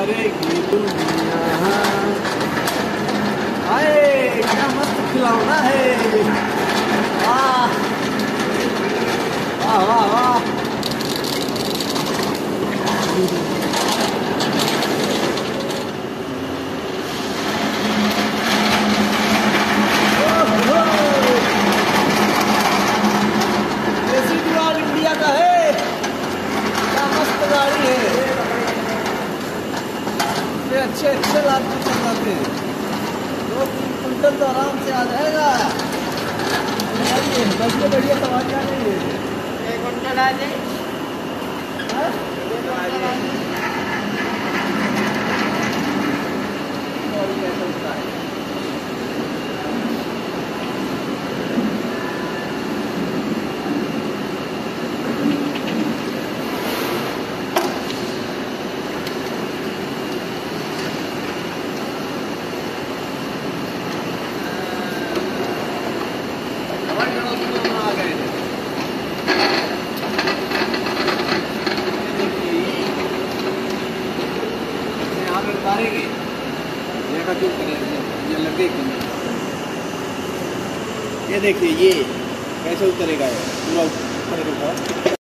करेगी दुनिया। हाय क्या मस्त खिलौना है। वाह वाह वाह वाह। इंडिया का है, क्या मस्त गाड़ी है। ये अच्छे अच्छे लाभ चल जाते हैं, 2-3 कुंटल तो आराम से आ जाएगा। बढ़िया बढ़िया सवारी आ रही है। 1 कुंटल आ जाए। ये देखिए ये कैसे उतरेगा, ये पूरा ऊपर